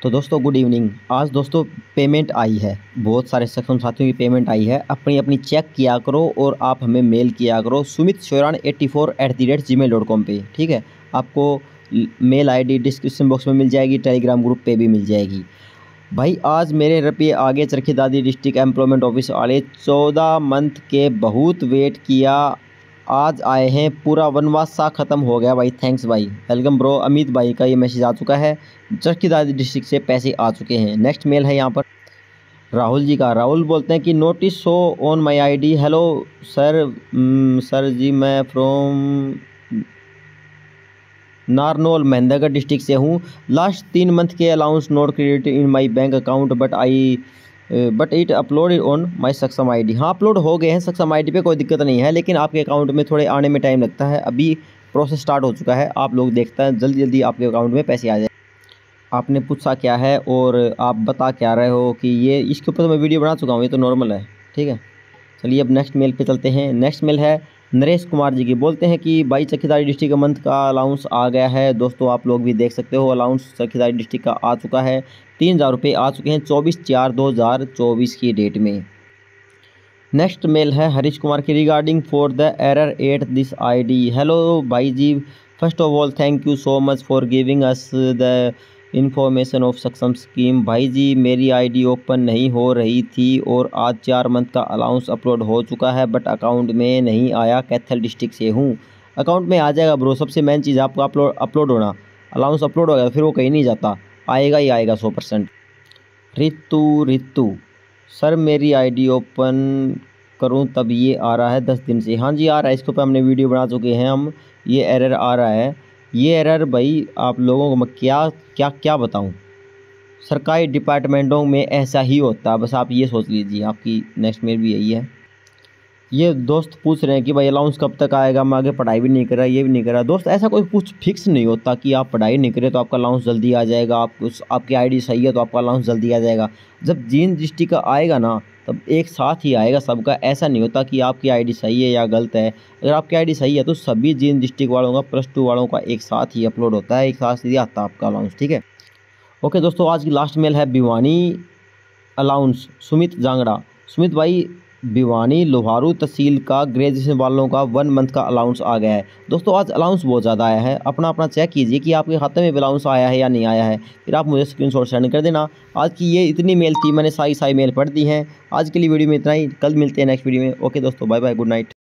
तो दोस्तों good evening. आज दोस्तों पेमेंट आई है, बहुत सारे सक्षम साथियों की पेमेंट आई है। अपनी अपनी चेक किया करो और आप हमें मेल किया करो sumit84@gmail.com पे। ठीक है, आपको मेल आईडी डिस्क्रिप्शन बॉक्स में मिल जाएगी, टेलीग्राम ग्रुप पे भी मिल जाएगी। भाई आज मेरे रुपये आगे चरखी दादी डिस्ट्रिक्ट एम्प्लॉयमेंट ऑफिस वाले 14 मंथ के बहुत वेट किया, आज आए हैं, पूरा वनवास सा ख़त्म हो गया भाई। थैंक्स भाई, वेलकम ब्रो। अमित भाई का ये मैसेज आ चुका है, चरखी दादी डिस्ट्रिक्ट से पैसे आ चुके हैं। नेक्स्ट मेल है यहाँ पर राहुल जी का। राहुल बोलते हैं कि notice show on my ID. Hello sir, sir ji मैं फ्रॉम नारनौल महेंद्रगढ़ डिस्ट्रिक्ट से हूँ। लास्ट 3 मंथ के allowance not credit in my bank account but it uploaded on my Saksham ID. हाँ, अपलोड हो गए हैं सक्षम आईडी पे, कोई दिक्कत नहीं है, लेकिन आपके अकाउंट में थोड़े आने में टाइम लगता है। अभी प्रोसेस स्टार्ट हो चुका है, आप लोग देखते हैं जल्दी जल्दी आपके अकाउंट में पैसे आ जाए। आपने पूछा क्या है और आप बता क्या रहे हो कि ये इसके ऊपर तो मैं वीडियो बना चुका हूँ, ये तो नॉर्मल है। ठीक है, चलिए अब नेक्स्ट मेल पे चलते हैं। नेक्स्ट मेल है नरेश कुमार जी की। बोलते हैं कि भाई चरखीदारी डिस्ट्रिक्ट का मंथ का अलाउंस आ गया है। दोस्तों आप लोग भी देख सकते हो, अलाउंस चरखीदारी डिस्ट्रिक्ट का आ चुका है, 3000 रुपये आ चुके हैं 24/4/2024 की डेट में। नेक्स्ट मेल है हरीश कुमार की, regarding for the error at this ID. Hello भाई जी, first of all thank you so much for giving us the information of Saksham scheme. भाई जी मेरी आईडी ओपन नहीं हो रही थी और आज 4 मंथ का अलाउंस अपलोड हो चुका है, बट अकाउंट में नहीं आया। कैथल डिस्ट्रिक्ट से हूँ। अकाउंट में आ जाएगा ब्रो, सबसे मेन चीज़ आपको अपलोड होना। अलाउंस अपलोड हो गया फिर वो कहीं नहीं जाता, आएगा ही आएगा 100%। रितु सर मेरी आईडी ओपन करूं तब ये आ रहा है 10 दिन से। हाँ जी आ रहा है, इसके ऊपर हमने वीडियो बना चुके हैं हम। ये एरर आ रहा है, ये एरर भाई आप लोगों को मैं क्या क्या क्या बताऊं, सरकारी डिपार्टमेंटों में ऐसा ही होता है, बस आप ये सोच लीजिए। आपकी नेक्स्ट मेल भी यही है। ये दोस्त पूछ रहे हैं कि भाई अलाउंस कब तक आएगा, मैं आगे पढ़ाई भी नहीं कर रहा, ये भी नहीं कर रहा। दोस्त ऐसा कोई कुछ फिक्स नहीं होता कि आप पढ़ाई नहीं करें तो आपका अलाउंस जल्दी आ जाएगा, आपकी आईडी सही है तो आपका अलाउंस जल्दी आ जाएगा। जब जीन डिस्ट्रिक्ट का आएगा ना तब एक साथ ही आएगा सबका। ऐसा नहीं होता कि आपकी आईडी सही है या गलत है। अगर आपकी आईडी सही है तो सभी जीन डिस्ट्रिक्ट वालों का +2 वालों का एक साथ ही अपलोड होता है, एक साथ ही आता है आपका अलाउंस। ठीक है, ओके दोस्तों, आज की लास्ट मेल है भिवानी अलाउंस सुमित जांगड़ा। सुमित भाई भिवानी लोहारू तहसील का ग्रेजुएशन वालों का 1 मंथ का अलाउंस आ गया है। दोस्तों आज अलाउंस बहुत ज़्यादा आया है, अपना अपना चेक कीजिए कि आपके खाते में अलाउंस आया है या नहीं आया है, फिर आप मुझे स्क्रीनशॉट सेंड कर देना। आज की ये इतनी मेल थी, मैंने सारी मेल पढ़ दी हैं। आज के लिए वीडियो में इतना ही, कल मिलते हैं नेक्स्ट वीडियो में। ओके दोस्तों, बाय बाय, गुड नाइट।